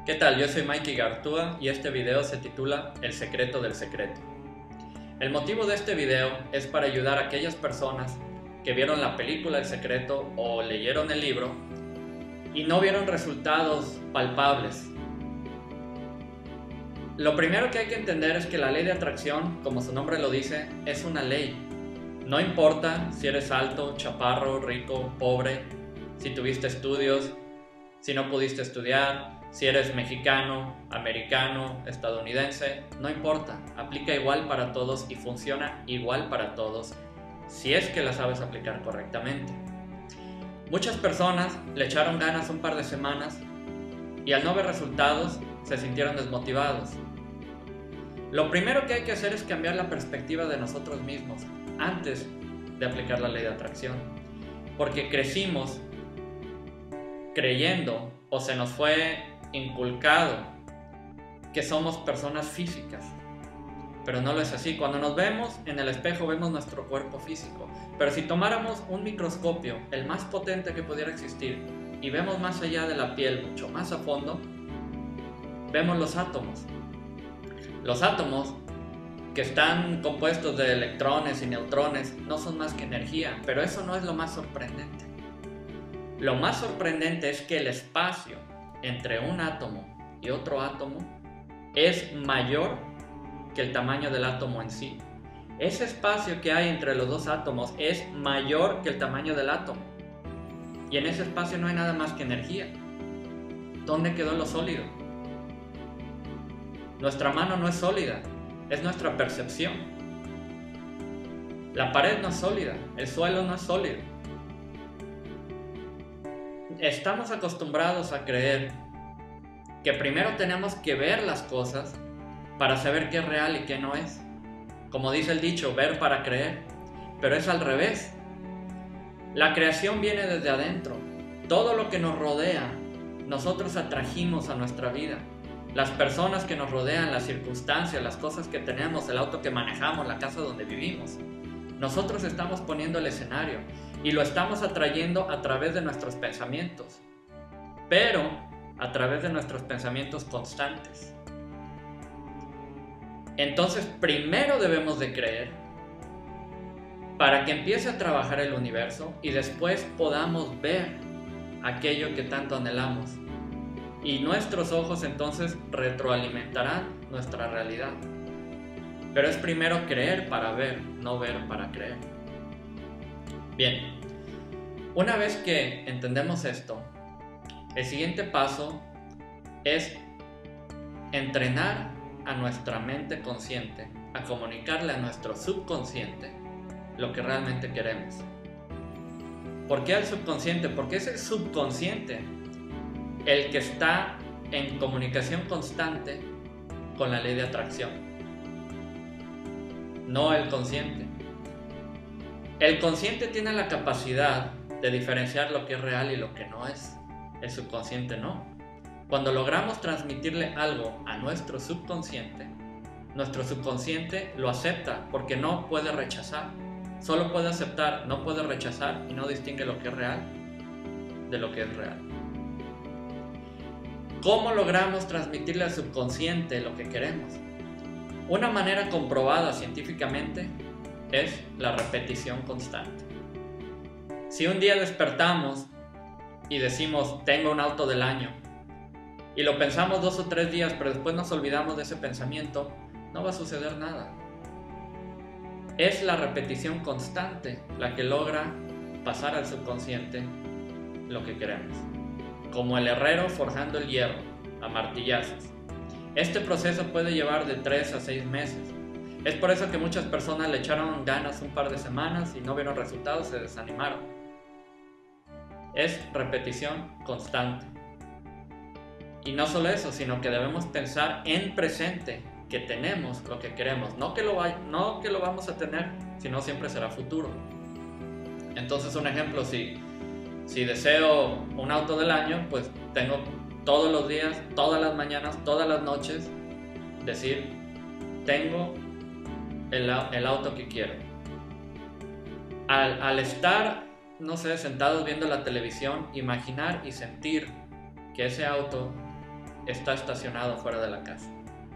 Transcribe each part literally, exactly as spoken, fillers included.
¿Qué tal? Yo soy Mikey Gartúa y este video se titula El secreto del secreto. El motivo de este video es para ayudar a aquellas personas que vieron la película El Secreto o leyeron el libro y no vieron resultados palpables. Lo primero que hay que entender es que la ley de atracción, como su nombre lo dice, es una ley. No importa si eres alto, chaparro, rico, pobre, si tuviste estudios, si no pudiste estudiar, si eres mexicano, americano, estadounidense, no importa, aplica igual para todos y funciona igual para todos, si es que la sabes aplicar correctamente. Muchas personas le echaron ganas un par de semanas y al no ver resultados se sintieron desmotivados. Lo primero que hay que hacer es cambiar la perspectiva de nosotros mismos antes de aplicar la ley de atracción, porque crecimos creyendo o se nos fue inculcado que somos personas físicas, pero no lo es así. Cuando nos vemos en el espejo vemos nuestro cuerpo físico, pero si tomáramos un microscopio, el más potente que pudiera existir, y vemos más allá de la piel, mucho más a fondo, vemos los átomos. Los átomos, que están compuestos de electrones y neutrones, no son más que energía, pero eso no es lo más sorprendente. Lo más sorprendente es que el espacio entre un átomo y otro átomo es mayor que el tamaño del átomo en sí. Ese espacio que hay entre los dos átomos es mayor que el tamaño del átomo. Y en ese espacio no hay nada más que energía. ¿Dónde quedó lo sólido? Nuestra mano no es sólida, es nuestra percepción. La pared no es sólida, el suelo no es sólido. Estamos acostumbrados a creer que primero tenemos que ver las cosas para saber qué es real y qué no es. Como dice el dicho, ver para creer, pero es al revés. La creación viene desde adentro. Todo lo que nos rodea, nosotros atrajimos a nuestra vida. Las personas que nos rodean, las circunstancias, las cosas que tenemos, el auto que manejamos, la casa donde vivimos. Nosotros estamos poniendo el escenario y lo estamos atrayendo a través de nuestros pensamientos, pero a través de nuestros pensamientos constantes. Entonces, primero debemos de creer para que empiece a trabajar el universo y después podamos ver aquello que tanto anhelamos. Y nuestros ojos entonces retroalimentarán nuestra realidad. Pero es primero creer para ver, no ver para creer. Bien, una vez que entendemos esto, el siguiente paso es entrenar a nuestra mente consciente a comunicarle a nuestro subconsciente lo que realmente queremos. ¿Por qué al subconsciente? Porque es el subconsciente el que está en comunicación constante con la ley de atracción, no el consciente. El consciente tiene la capacidad de diferenciar lo que es real y lo que no es. El subconsciente no. Cuando logramos transmitirle algo a nuestro subconsciente, nuestro subconsciente lo acepta porque no puede rechazar. Solo puede aceptar, no puede rechazar y no distingue lo que es real de lo que es real. ¿Cómo logramos transmitirle al subconsciente lo que queremos? Una manera comprobada científicamente es la repetición constante. Si un día despertamos y decimos tengo un auto del año y lo pensamos dos o tres días pero después nos olvidamos de ese pensamiento, no va a suceder nada. Es la repetición constante la que logra pasar al subconsciente lo que queremos. Como el herrero forjando el hierro a martillazos. Este proceso puede llevar de tres a seis meses. Es por eso que muchas personas le echaron ganas un par de semanas y no vieron resultados, se desanimaron. Es repetición constante. Y no solo eso, sino que debemos pensar en presente que tenemos lo que queremos. No que lo, va, no que lo vamos a tener, sino siempre será futuro. Entonces, un ejemplo, si, si deseo un auto del año, pues tengo todos los días, todas las mañanas, todas las noches, decir, tengo el, el auto que quiero. Al, al estar, no sé, sentados viendo la televisión, imaginar y sentir que ese auto está estacionado fuera de la casa.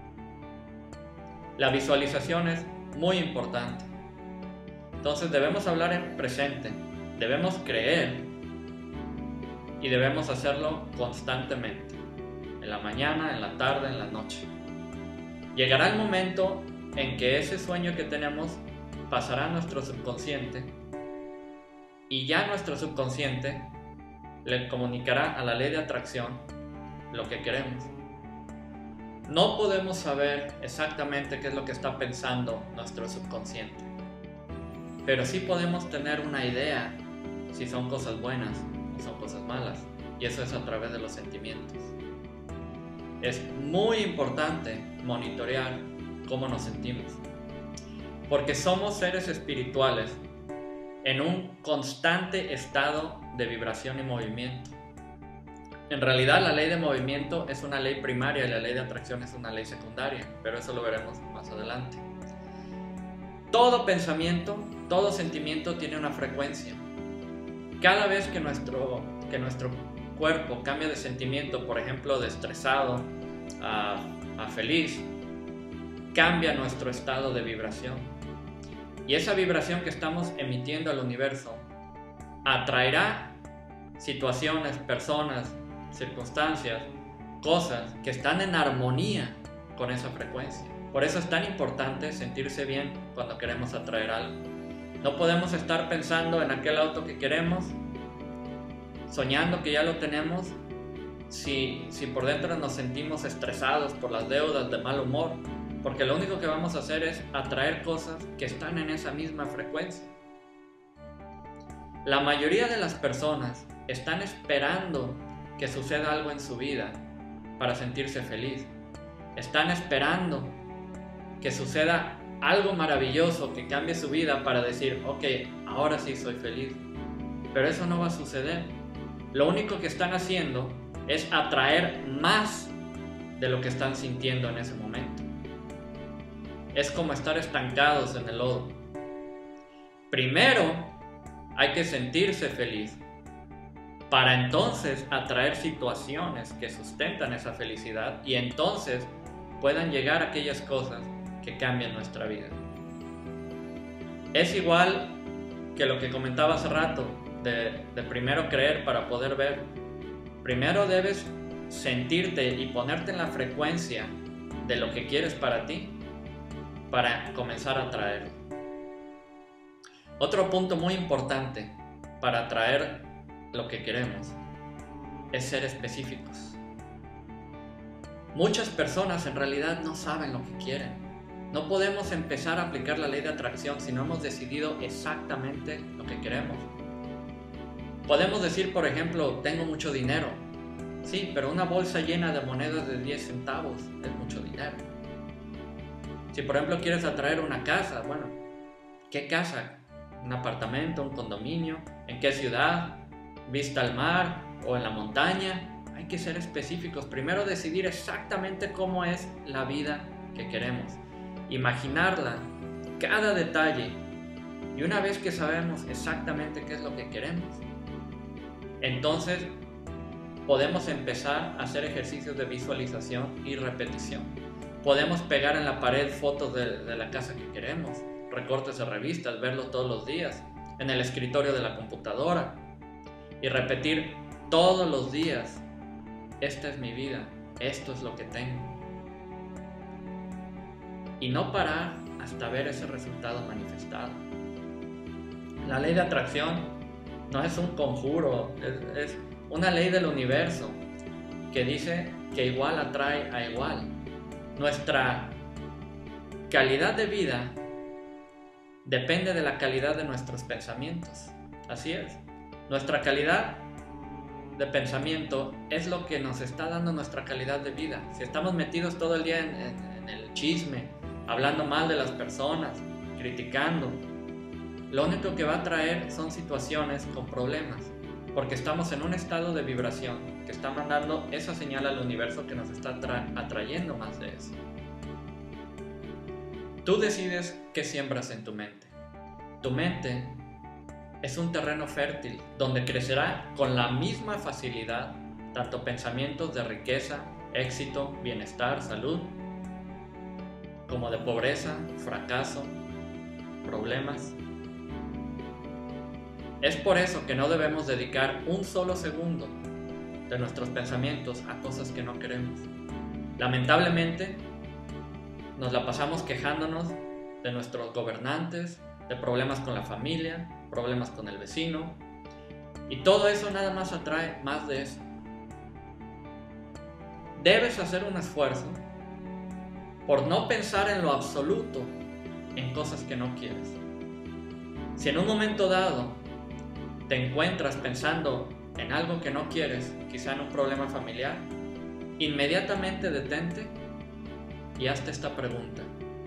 La visualización es muy importante. Entonces debemos hablar en presente, debemos creer y debemos hacerlo constantemente, en la mañana, en la tarde, en la noche. Llegará el momento en que ese sueño que tenemos pasará a nuestro subconsciente y ya nuestro subconsciente le comunicará a la ley de atracción lo que queremos. No podemos saber exactamente qué es lo que está pensando nuestro subconsciente, pero sí podemos tener una idea si son cosas buenas o son cosas malas, y eso es a través de los sentimientos. Es muy importante monitorear cómo nos sentimos, porque somos seres espirituales en un constante estado de vibración y movimiento. En realidad la ley de movimiento es una ley primaria y la ley de atracción es una ley secundaria, pero eso lo veremos más adelante. Todo pensamiento, todo sentimiento tiene una frecuencia. Cada vez que nuestro, que nuestro cuerpo cambia de sentimiento, por ejemplo de estresado a, a feliz, cambia nuestro estado de vibración. Y esa vibración que estamos emitiendo al universo atraerá situaciones, personas, circunstancias, cosas que están en armonía con esa frecuencia. Por eso es tan importante sentirse bien cuando queremos atraer algo. No podemos estar pensando en aquel auto que queremos, soñando que ya lo tenemos, si, si por dentro nos sentimos estresados por las deudas, de mal humor, porque lo único que vamos a hacer es atraer cosas que están en esa misma frecuencia. La mayoría de las personas están esperando que suceda algo en su vida para sentirse feliz. Están esperando que suceda algo maravilloso que cambie su vida para decir, ok, ahora sí soy feliz. Pero eso no va a suceder. Lo único que están haciendo es atraer más de lo que están sintiendo en ese momento. Es como estar estancados en el lodo. Primero hay que sentirse feliz para entonces atraer situaciones que sustentan esa felicidad y entonces puedan llegar aquellas cosas que cambian nuestra vida. Es igual que lo que comentaba hace rato, de, de primero creer para poder ver. Primero debes sentirte y ponerte en la frecuencia de lo que quieres para ti, para comenzar a atraer. Otro punto muy importante para atraer lo que queremos es ser específicos. Muchas personas en realidad no saben lo que quieren. No podemos empezar a aplicar la ley de atracción si no hemos decidido exactamente lo que queremos. Podemos decir, por ejemplo, tengo mucho dinero. Sí, pero una bolsa llena de monedas de diez centavos es mucho dinero. Si por ejemplo quieres atraer una casa, bueno, ¿qué casa? ¿Un apartamento, un condominio? ¿En qué ciudad? ¿Vista al mar o en la montaña? Hay que ser específicos. Primero decidir exactamente cómo es la vida que queremos. Imaginarla, cada detalle. Y una vez que sabemos exactamente qué es lo que queremos, entonces podemos empezar a hacer ejercicios de visualización y repetición. Podemos pegar en la pared fotos de, de la casa que queremos, recortes de revistas, verlos todos los días, en el escritorio de la computadora y repetir todos los días, esta es mi vida, esto es lo que tengo. Y no parar hasta ver ese resultado manifestado. La ley de atracción no es un conjuro, es, es una ley del universo que dice que igual atrae a igual. Nuestra calidad de vida depende de la calidad de nuestros pensamientos. Así es. Nuestra calidad de pensamiento es lo que nos está dando nuestra calidad de vida. Si estamos metidos todo el día en, en, en el chisme, hablando mal de las personas, criticando, lo único que va a traer son situaciones con problemas, porque estamos en un estado de vibración que está mandando esa señal al universo que nos está atra- atrayendo más de eso. Tú decides qué siembras en tu mente. Tu mente es un terreno fértil donde crecerá con la misma facilidad tanto pensamientos de riqueza, éxito, bienestar, salud, como de pobreza, fracaso, problemas. Es por eso que no debemos dedicar un solo segundo de nuestros pensamientos a cosas que no queremos. Lamentablemente, nos la pasamos quejándonos de nuestros gobernantes, de problemas con la familia, problemas con el vecino, y todo eso nada más atrae más de eso. Debes hacer un esfuerzo por no pensar en lo absoluto en cosas que no quieres. Si en un momento dado te encuentras pensando en algo que no quieres, quizá en un problema familiar, inmediatamente detente y hazte esta pregunta: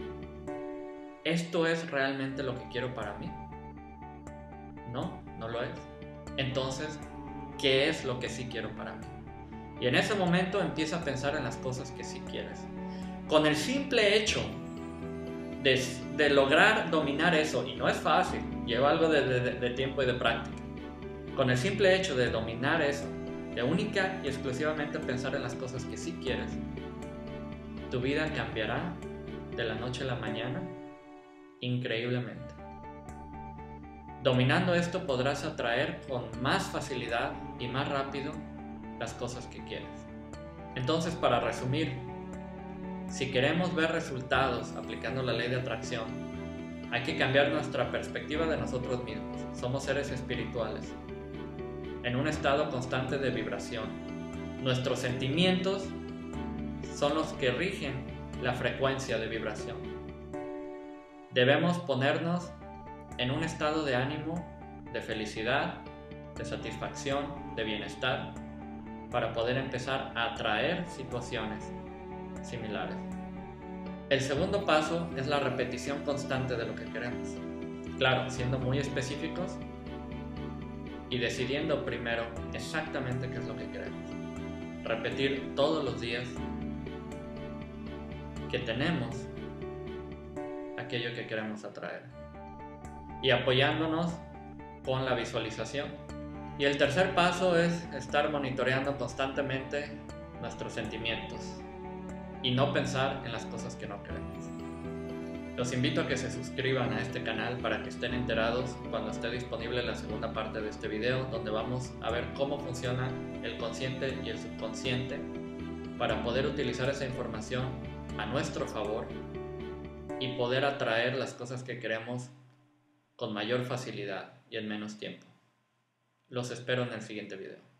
¿esto es realmente lo que quiero para mí? No, no lo es. Entonces, ¿qué es lo que sí quiero para mí? Y en ese momento empieza a pensar en las cosas que sí quieres. Con el simple hecho de, de lograr dominar eso, y no es fácil, lleva algo de, de, de tiempo y de práctica. Con el simple hecho de dominar eso, de única y exclusivamente pensar en las cosas que sí quieres, tu vida cambiará de la noche a la mañana increíblemente. Dominando esto podrás atraer con más facilidad y más rápido las cosas que quieres. Entonces, para resumir, si queremos ver resultados aplicando la ley de atracción, hay que cambiar nuestra perspectiva de nosotros mismos. Somos seres espirituales, en un estado constante de vibración. Nuestros sentimientos son los que rigen la frecuencia de vibración. Debemos ponernos en un estado de ánimo, de felicidad, de satisfacción, de bienestar, para poder empezar a atraer situaciones similares. El segundo paso es la repetición constante de lo que queremos. Claro, siendo muy específicos y decidiendo primero exactamente qué es lo que queremos. Repetir todos los días que tenemos aquello que queremos atraer. Y apoyándonos con la visualización. Y el tercer paso es estar monitoreando constantemente nuestros sentimientos y no pensar en las cosas que no queremos. Los invito a que se suscriban a este canal para que estén enterados cuando esté disponible la segunda parte de este video, donde vamos a ver cómo funciona el consciente y el subconsciente para poder utilizar esa información a nuestro favor y poder atraer las cosas que queremos con mayor facilidad y en menos tiempo. Los espero en el siguiente video.